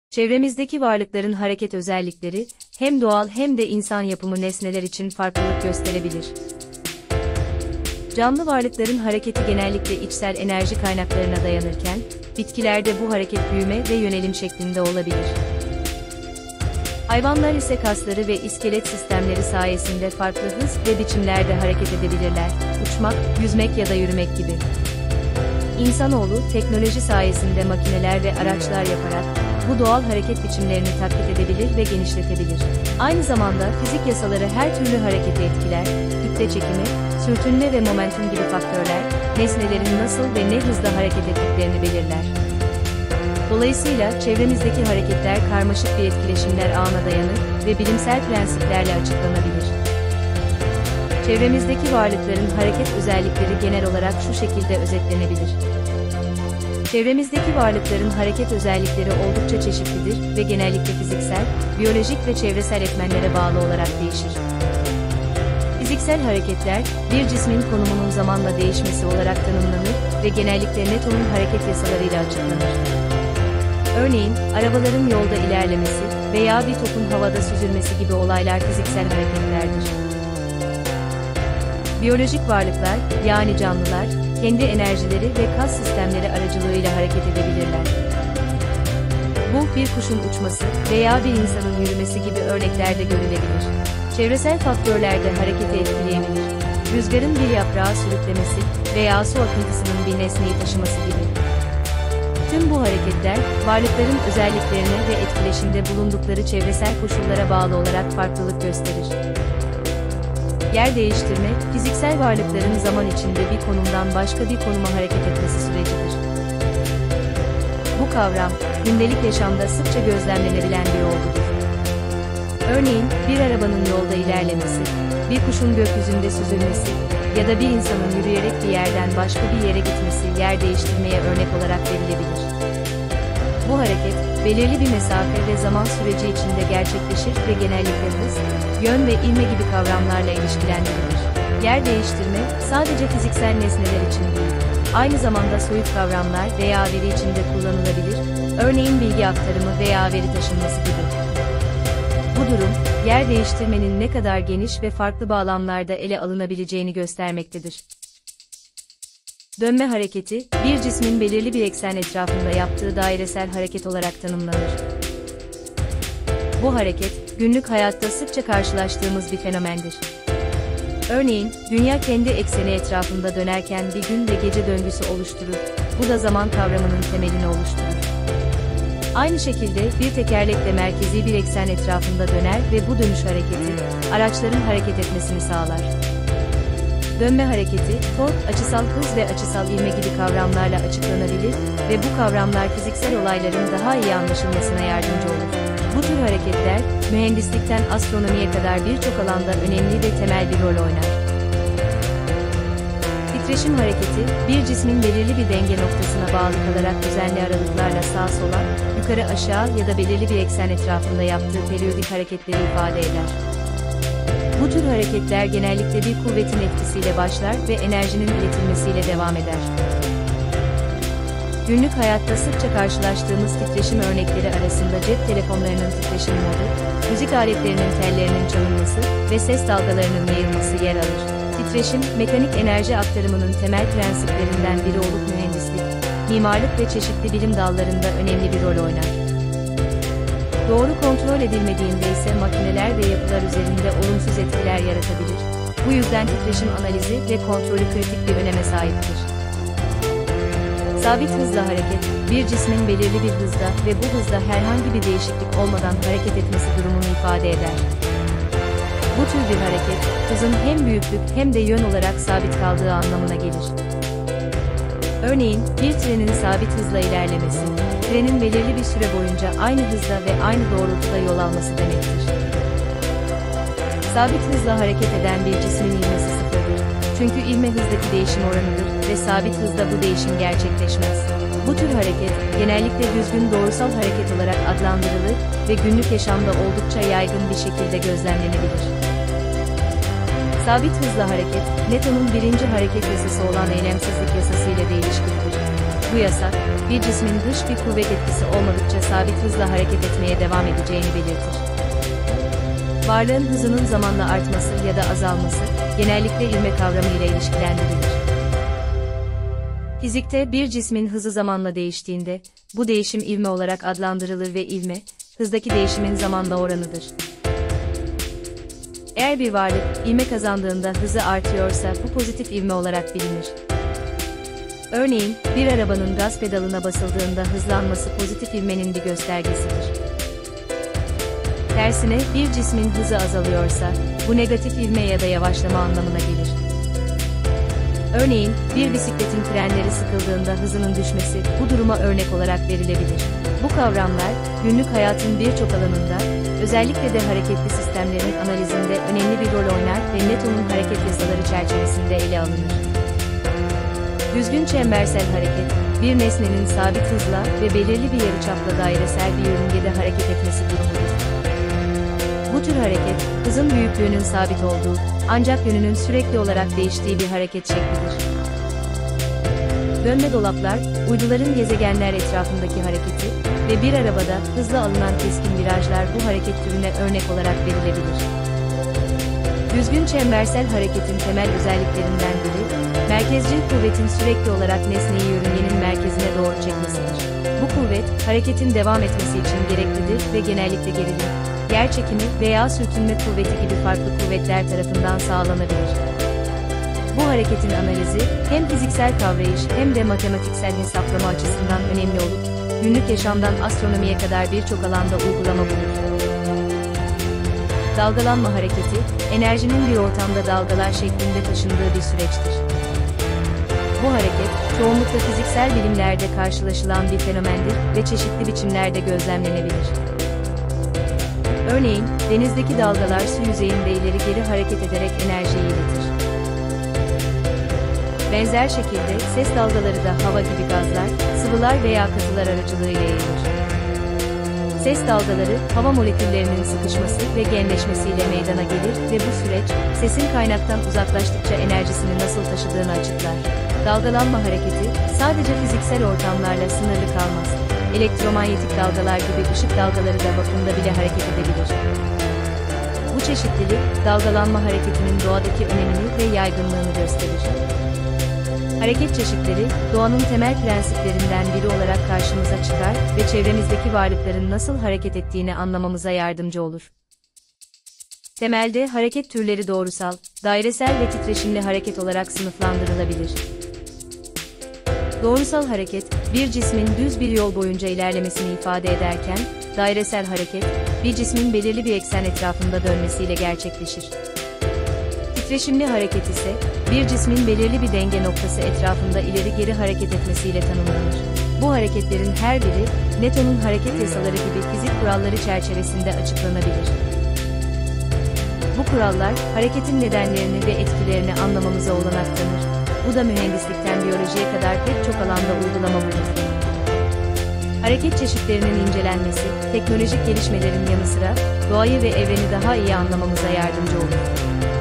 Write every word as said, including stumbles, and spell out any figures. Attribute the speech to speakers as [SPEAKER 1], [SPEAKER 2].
[SPEAKER 1] Çevremizdeki varlıkların hareket özellikleri, hem doğal hem de insan yapımı nesneler için farklılık gösterebilir. Canlı varlıkların hareketi genellikle içsel enerji kaynaklarına dayanırken, bitkilerde bu hareket büyüme ve yönelim şeklinde olabilir. Hayvanlar ise kasları ve iskelet sistemleri sayesinde farklı hız ve biçimlerde hareket edebilirler, uçmak, yüzmek ya da yürümek gibi. İnsanoğlu, teknoloji sayesinde makineler ve araçlar yaparak, bu doğal hareket biçimlerini taklit edebilir ve genişletebilir. Aynı zamanda fizik yasaları her türlü hareketi etkiler, kütle çekimi, sürtünme ve momentum gibi faktörler, nesnelerin nasıl ve ne hızda hareket ettiklerini belirler. Dolayısıyla çevremizdeki hareketler karmaşık bir etkileşimler ağına dayanır ve bilimsel prensiplerle açıklanabilir. Çevremizdeki varlıkların hareket özellikleri genel olarak şu şekilde özetlenebilir. Çevremizdeki varlıkların hareket özellikleri oldukça çeşitlidir ve genellikle fiziksel, biyolojik ve çevresel etmenlere bağlı olarak değişir. Fiziksel hareketler, bir cismin konumunun zamanla değişmesi olarak tanımlanır ve genellikle Newton'un hareket yasalarıyla açıklanır. Örneğin, arabaların yolda ilerlemesi veya bir topun havada süzülmesi gibi olaylar fiziksel hareketlerdir. Biyolojik varlıklar, yani canlılar, kendi enerjileri ve kas sistemleri aracılığıyla hareket edebilirler. Bu, bir kuşun uçması veya bir insanın yürümesi gibi örneklerde görülebilir. Çevresel faktörler de hareketi etkileyebilir. Rüzgarın bir yaprağı sürüklemesi veya su akıntısının bir nesneyi taşıması gibi. Tüm bu hareketler, varlıkların özelliklerine ve etkileşimde bulundukları çevresel koşullara bağlı olarak farklılık gösterir. Yer değiştirme, fiziksel varlıkların zaman içinde bir konumdan başka bir konuma hareket etmesi sürecidir. Bu kavram, gündelik yaşamda sıkça gözlemlenebilen bir olgudur. Örneğin, bir arabanın yolda ilerlemesi, bir kuşun gökyüzünde süzülmesi ya da bir insanın yürüyerek bir yerden başka bir yere gitmesi yer değiştirmeye örnek olarak verilebilir. Bu hareket, belirli bir mesafe ve zaman süreci içinde gerçekleşir ve genellikle hız, yön ve ivme gibi kavramlarla ilişkilendirilir. Yer değiştirme, sadece fiziksel nesneler için değil, aynı zamanda soyut kavramlar veya veri için de kullanılabilir, örneğin bilgi aktarımı veya veri taşınması gibi. Bu durum, yer değiştirmenin ne kadar geniş ve farklı bağlamlarda ele alınabileceğini göstermektedir. Dönme hareketi, bir cismin belirli bir eksen etrafında yaptığı dairesel hareket olarak tanımlanır. Bu hareket, günlük hayatta sıkça karşılaştığımız bir fenomendir. Örneğin, Dünya kendi ekseni etrafında dönerken bir gün ve gece döngüsü oluşturur, bu da zaman kavramının temelini oluşturur. Aynı şekilde, bir tekerlek de merkezi bir eksen etrafında döner ve bu dönüş hareketi, araçların hareket etmesini sağlar. Dönme hareketi, tork, açısal hız ve açısal ivme gibi kavramlarla açıklanabilir ve bu kavramlar fiziksel olayların daha iyi anlaşılmasına yardımcı olur. Bu tür hareketler, mühendislikten astronomiye kadar birçok alanda önemli ve temel bir rol oynar. Titreşim hareketi, bir cismin belirli bir denge noktasına bağlı kalarak düzenli aralıklarla sağa sola, yukarı aşağı ya da belirli bir eksen etrafında yaptığı periyodik hareketleri ifade eder. Bu tür hareketler genellikle bir kuvvetin etkisiyle başlar ve enerjinin iletilmesiyle devam eder. Günlük hayatta sıkça karşılaştığımız titreşim örnekleri arasında cep telefonlarının titreşim modu, müzik aletlerinin tellerinin çalınması ve ses dalgalarının yayılması yer alır. Titreşim, mekanik enerji aktarımının temel prensiplerinden biri olup mühendislik, mimarlık ve çeşitli bilim dallarında önemli bir rol oynar. Doğru kontrol edilmediğinde ise makineler ve yapılar üzerinde olumsuz etkiler yaratabilir. Bu yüzden titreşim analizi ve kontrolü kritik bir öneme sahiptir. Sabit hızla hareket, bir cismin belirli bir hızda ve bu hızda herhangi bir değişiklik olmadan hareket etmesi durumunu ifade eder. Bu tür bir hareket, hızın hem büyüklük hem de yön olarak sabit kaldığı anlamına gelir. Örneğin, bir trenin sabit hızla ilerlemesi, trenin belirli bir süre boyunca aynı hızda ve aynı doğrultuda yol alması demektir. Sabit hızla hareket eden bir cismin ivmesi sıfırdır. Çünkü ivme hızdaki değişim oranıdır ve sabit hızda bu değişim gerçekleşmez. Bu tür hareket, genellikle düzgün doğrusal hareket olarak adlandırılır ve günlük yaşamda oldukça yaygın bir şekilde gözlemlenebilir. Sabit hızla hareket, Newton'un birinci hareket yasası olan eylemsizlik yasası ile de ilişkilidir. Bu yasak, bir cismin dış bir kuvvet etkisi olmadıkça sabit hızla hareket etmeye devam edeceğini belirtir. Varlığın hızının zamanla artması ya da azalması, genellikle ivme kavramı ile ilişkilendirilir. Fizikte bir cismin hızı zamanla değiştiğinde, bu değişim ivme olarak adlandırılır ve ivme, hızdaki değişimin zamanla oranıdır. Eğer bir varlık, ivme kazandığında hızı artıyorsa bu pozitif ivme olarak bilinir. Örneğin, bir arabanın gaz pedalına basıldığında hızlanması pozitif ivmenin bir göstergesidir. Tersine, bir cismin hızı azalıyorsa, bu negatif ivme ya da yavaşlama anlamına gelir. Örneğin, bir bisikletin frenleri sıkıldığında hızının düşmesi, bu duruma örnek olarak verilebilir. Bu kavramlar, günlük hayatın birçok alanında, özellikle de hareketli sistemlerin analizinde önemli bir rol oynar ve Newton'un hareket yasaları çerçevesinde ele alınır. Düzgün çembersel hareket, bir nesnenin sabit hızla ve belirli bir yarıçapla dairesel bir yörüngede hareket etmesi durumudur. Bu tür hareket, hızın büyüklüğünün sabit olduğu, ancak yönünün sürekli olarak değiştiği bir hareket şeklidir. Dönme dolaplar, uyduların gezegenler etrafındaki hareketi ve bir arabada hızla alınan keskin virajlar bu hareket türüne örnek olarak verilebilir. Düzgün çembersel hareketin temel özelliklerinden biri, merkezcil kuvvetin sürekli olarak nesneyi yörüngenin merkezine doğru çekmesidir. Bu kuvvet, hareketin devam etmesi için gereklidir ve genellikle gerilim, yer çekimi veya sürtünme kuvveti gibi farklı kuvvetler tarafından sağlanabilir. Bu hareketin analizi, hem fiziksel kavrayış hem de matematiksel hesaplama açısından önemli olup, günlük yaşamdan astronomiye kadar birçok alanda uygulama bulunur. Dalgalanma hareketi, enerjinin bir ortamda dalgalar şeklinde taşındığı bir süreçtir. Bu hareket, çoğunlukla fiziksel bilimlerde karşılaşılan bir fenomendir ve çeşitli biçimlerde gözlemlenebilir. Örneğin, denizdeki dalgalar su yüzeyinde ileri geri hareket ederek enerjiyi iletir. Benzer şekilde, ses dalgaları da hava gibi gazlar, sıvılar veya katılar aracılığıyla yayılır. Ses dalgaları, hava moleküllerinin sıkışması ve genleşmesiyle meydana gelir ve bu süreç, sesin kaynaktan uzaklaştıkça enerjisini nasıl taşıdığını açıklar. Dalgalanma hareketi, sadece fiziksel ortamlarla sınırlı kalmaz. Elektromanyetik dalgalar gibi ışık dalgaları da vakumda bile hareket edebilir. Bu çeşitlilik, dalgalanma hareketinin doğadaki önemini ve yaygınlığını gösterir. Hareket çeşitleri, doğanın temel prensiplerinden biri olarak karşımıza çıkar ve çevremizdeki varlıkların nasıl hareket ettiğini anlamamıza yardımcı olur. Temelde hareket türleri doğrusal, dairesel ve titreşimli hareket olarak sınıflandırılabilir. Doğrusal hareket, bir cismin düz bir yol boyunca ilerlemesini ifade ederken, dairesel hareket, bir cismin belirli bir eksen etrafında dönmesiyle gerçekleşir. Titreşimli hareket ise, bir cismin belirli bir denge noktası etrafında ileri geri hareket etmesiyle tanımlanır. Bu hareketlerin her biri, Newton'un hareket yasaları gibi fizik kuralları çerçevesinde açıklanabilir. Bu kurallar, hareketin nedenlerini ve etkilerini anlamamıza olanak tanır. Bu da mühendislikten biyolojiye kadar pek çok alanda uygulama bulur. Hareket çeşitlerinin incelenmesi, teknolojik gelişmelerin yanı sıra, doğayı ve evreni daha iyi anlamamıza yardımcı olur.